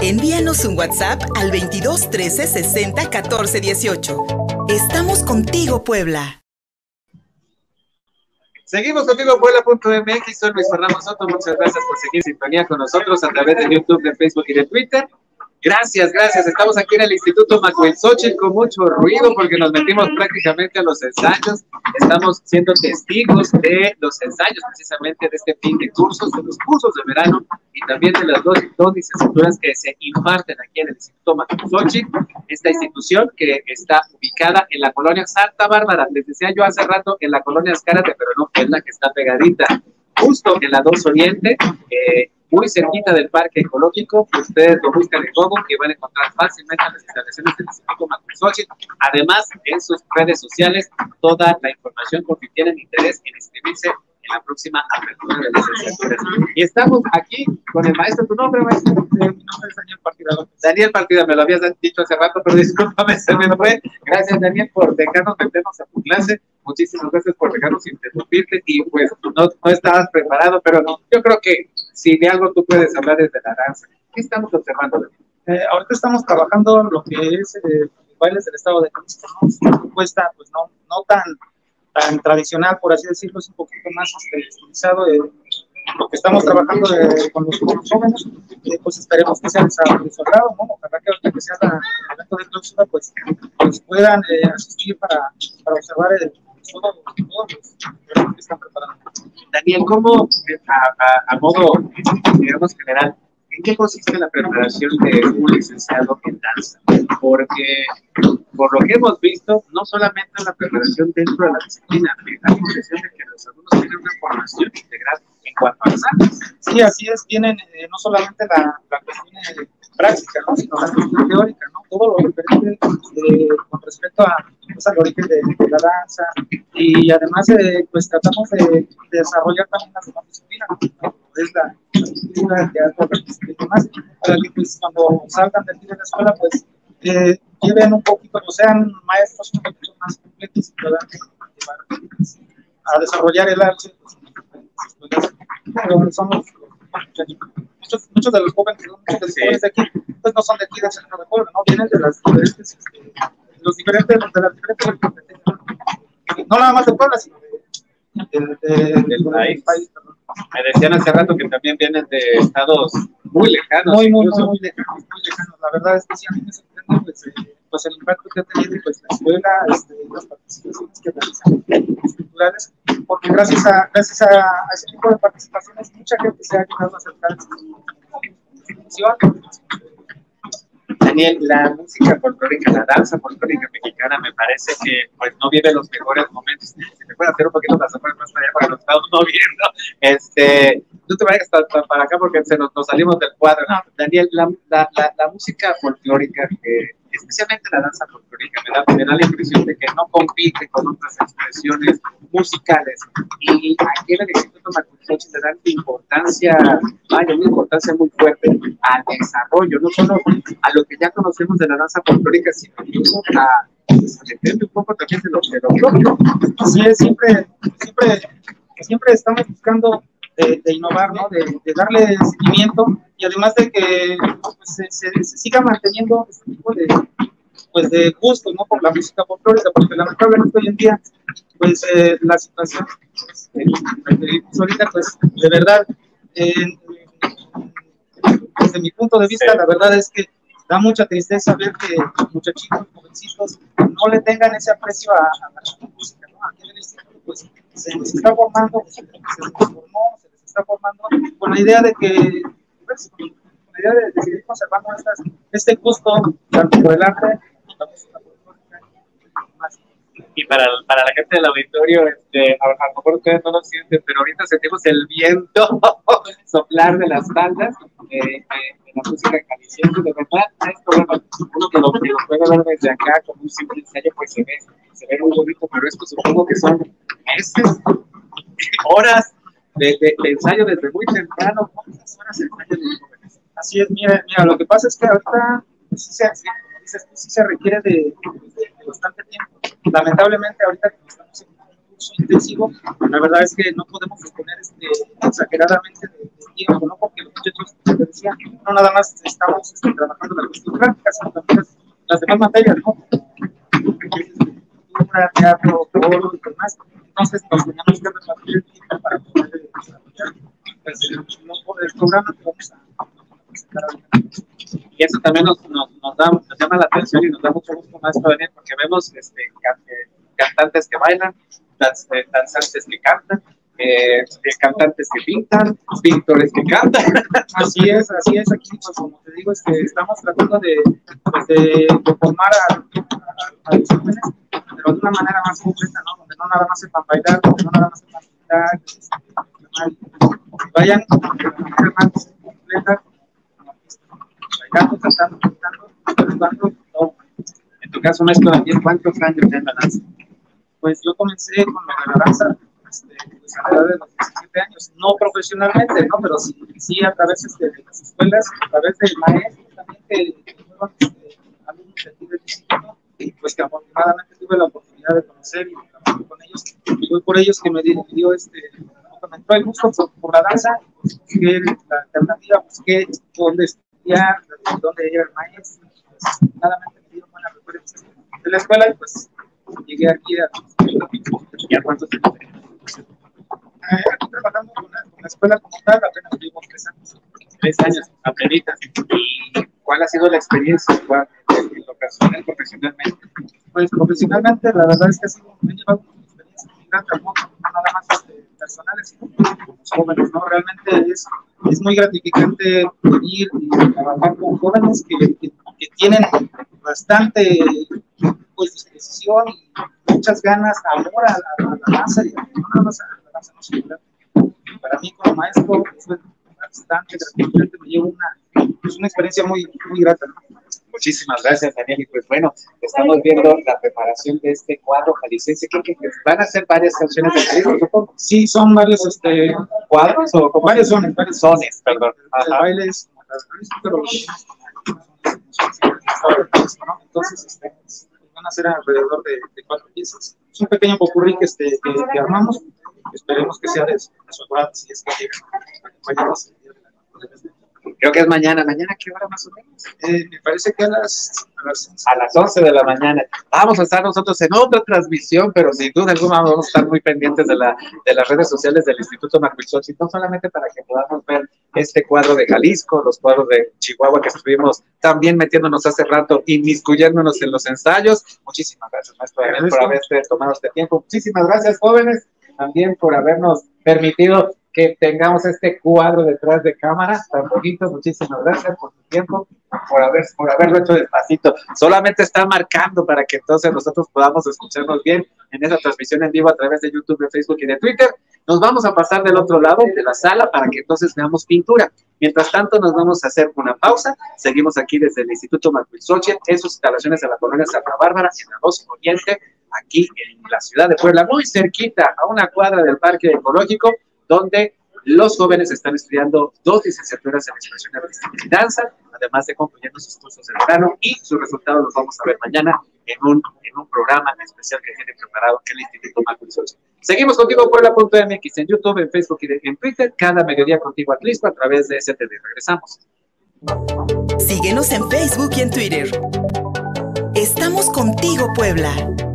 Envíanos un WhatsApp al 22 13 60 14 18. Estamos contigo, Puebla. Seguimos contigo, Puebla.mx. Soy Luis Fernando Soto. Muchas gracias por seguir en sintonía con nosotros a través de YouTube, de Facebook y de Twitter. Gracias, gracias. Estamos aquí en el Instituto Macuilxóchitl con mucho ruido porque nos metimos prácticamente a los ensayos. Estamos siendo testigos de los ensayos precisamente de este fin de cursos, de los cursos de verano y también de las dos licenciaturas que se imparten aquí en el Instituto Macuilxóchitl, esta institución que está ubicada en la colonia Santa Bárbara. Les decía yo hace rato en la colonia Azcárate, pero no, es la que está pegadita, justo en la 2 Oriente, muy cerquita del Parque Ecológico. Ustedes lo buscan en Google y van a encontrar fácilmente las instalaciones del Instituto Macuilxóchitl. Además, en sus redes sociales, toda la información por si tienen interés en inscribirse en la próxima apertura de licenciaturas. Y estamos aquí con el maestro. ¿Tu nombre, maestro? Mi nombre es Daniel Partida López. Daniel Partida, me lo habías dicho hace rato, pero discúlpame, se me fue. Gracias, Daniel, por dejarnos meternos a tu clase. Muchísimas gracias por dejarnos interrumpirte y pues no estabas preparado, pero no, yo creo que si de algo tú puedes hablar desde la danza. ¿Qué estamos observando? Ahorita estamos trabajando lo que es bailes del estado de Jalisco, ¿no? Es una propuesta pues no tan tradicional, por así decirlo, es un poquito más estilizado. Lo que estamos trabajando con los jóvenes, pues esperemos que sea de su agrado, ¿no? Ojalá que ahorita que sea el evento de clausura, pues puedan asistir para observar todos los que están preparando. Daniel, ¿cómo, a modo, digamos, general, en qué consiste la preparación de un licenciado en danza? Porque, por lo que hemos visto, no solamente la preparación dentro de la disciplina, me da la impresión de que los alumnos tienen una formación integral en cuanto a las artes. Sí, así es, tienen no solamente la cuestión práctica, ¿no? Sino la cuestión teórica, ¿no? Todo lo referente con respecto pues, al origen de la danza, y además pues tratamos de desarrollar también la segunda disciplina, ¿no? Es la disciplina de teatro y demás, para que pues cuando salgan de aquí de la escuela pues lleven un poquito, o sean maestros un poquito más completos y puedan llevar a desarrollar el arte pues, pero somos muchos de los jóvenes, muchos de los jóvenes de aquí, pues no son de aquí de San Juan de Puebla, ¿no? Vienen de las diferentes, de las diferentes competencias, no nada más de Puebla, sino del país. Me decían hace rato que también vienen de estados muy lejanos. Muy lejanos. La verdad es que sí, a mí me sorprende pues el impacto que ha tenido pues, la escuela, las participaciones que realizan culturales, porque gracias a ese tipo de participaciones mucha gente se ha ayudado a acercar a esta institución. Daniel, la música folclórica, la danza folclórica mexicana, me parece que pues no vive los mejores momentos. Si me puede hacer un poquito más para allá para los estamos no viendo. No te vayas para acá porque nos salimos del cuadro. No, Daniel, la música folclórica, especialmente la danza folclórica, me da la impresión de que no compite con otras expresiones musicales. Y aquí en el Instituto Macuilxóchitl le dan una importancia muy fuerte al desarrollo, no solo a lo que ya conocemos de la danza folclórica, sino incluso a meterle un poco también de lo propio. Así es, siempre estamos buscando de innovar, ¿no? De darle seguimiento, y además de que pues, se siga manteniendo este tipo de gusto, ¿no? Por la música folclórica, porque lamentablemente hoy en día pues la situación pues, ahorita pues de verdad desde mi punto de vista la verdad es que da mucha tristeza ver que los muchachitos, jovencitos no le tengan ese aprecio a la música, ¿no? Aquí en el instituto pues se les está formando, se les está formando con la idea de que pues, con la idea de seguir conservando este gusto tanto por el arte, la música folclórica y más. Y para la gente del auditorio, a lo mejor ustedes no lo sienten, pero ahorita sentimos el viento soplar de las bandas, de la música jalisciense. De verdad, esto, bueno, uno que lo puede ver desde acá como un simple ensayo, pues se ve muy bonito, pero esto supongo que son meses, horas de ensayo desde muy temprano. ¿Cuántas horas de ensayo de los jóvenes? Así es, mira, lo que pasa es que ahorita sí se requiere de bastante tiempo. Lamentablemente ahorita estamos en uso intensivo, la verdad es que no podemos disponer exageradamente de tiempo, ¿no? Porque los muchachos, te decía, no nada más estamos trabajando en la cuestión práctica, sino también las demás materias, ¿no? Teatro, foro y demás. Entonces nos teníamos que repartir el tiempo para poder desarrollar el programa que vamos a presentar ahorita. Y eso también nos llama la atención y nos da mucho gusto más todavía porque vemos cantantes que bailan, danzantes que cantan, cantantes que pintan, pintores que cantan. Así es, aquí pues, como te digo, estamos tratando de formar a los jóvenes, pero de una manera más completa, ¿no? Donde no nada más sepan bailar, donde no nada más sepan pintar, vayan de una manera más completa, bailando, cantando, jugando, todo. En tu caso, maestro Daniel, ¿cuántos años ya en la danza? Pues yo comencé con la danza pues a la edad de los 17 años, no profesionalmente, ¿no? Pero sí a través de las escuelas, a través del maestro también, que fueron alumnos de aquí del instituto, y pues que afortunadamente tuve la oportunidad de conocer y trabajar con ellos, y fue por ellos que me entró el gusto por la danza, pues busqué la alternativa, busqué dónde estudiar, dónde ir al maestro, pues afortunadamente me dieron buenas referencias de la escuela, y pues llegué aquí a cuántos años. Aquí trabajando con la escuela como tal, apenas llevo 3 años. 3 años, apenitas. ¿Y cuál ha sido la experiencia en lo personal, profesionalmente? Pues profesionalmente, la verdad es que me he llevado una experiencia muy grande, no nada más personales, sino con los jóvenes, ¿no? Realmente es muy gratificante venir y trabajar con jóvenes que tienen bastante pues disposición y muchas ganas, amor a la danza y no nada más a la danza musical. Para mí como maestro es bastante gratificante, me llevo una experiencia muy, muy grata, ¿no? Muchísimas gracias, Daniel. Y pues bueno, estamos viendo la preparación de este cuadro jalisciense. ¿Qué van a ser varias canciones de Jalisco, supongo? Sí, son varios cuadros o varios sones, perdón. El baile es como la de Jalisco, pero entonces van a ser alrededor de 4 piezas. Es un pequeño popurrí que armamos. Esperemos que sea de su agrado, si es que llega. Creo que es mañana. ¿Mañana qué hora más o menos? Me parece que a las 11 de la mañana. Vamos a estar nosotros en otra transmisión, pero sin duda alguna vamos a estar muy pendientes de las redes sociales del Instituto Macuilxochitl, no solamente para que podamos ver este cuadro de Jalisco, los cuadros de Chihuahua que estuvimos también metiéndonos hace rato, inmiscuyéndonos en los ensayos. Muchísimas gracias, maestro, por haberte tomado este tiempo. Muchísimas gracias, jóvenes, también por habernos permitido que tengamos este cuadro detrás de cámara tan bonito. Muchísimas gracias por tu tiempo, por haberlo hecho despacito. Solamente está marcando para que entonces nosotros podamos escucharnos bien en esa transmisión en vivo a través de YouTube, de Facebook y de Twitter. Nos vamos a pasar del otro lado de la sala para que entonces veamos pintura. Mientras tanto, nos vamos a hacer una pausa. Seguimos aquí desde el Instituto Macuilxochitl en sus instalaciones en la colonia Santa Bárbara, en la 2 Oriente, aquí en la ciudad de Puebla, muy cerquita, a una cuadra del Parque Ecológico, donde los jóvenes están estudiando 2 licenciaturas en expresión artística y danza, además de concluyendo sus cursos de verano, y sus resultados los vamos a ver mañana en un programa especial que tiene preparado el Instituto Macuilxochitl. Seguimos contigo Puebla.mx en YouTube, en Facebook y en Twitter, cada mediodía contigo Atlisco a través de STV. Regresamos. Síguenos en Facebook y en Twitter. Estamos contigo, Puebla.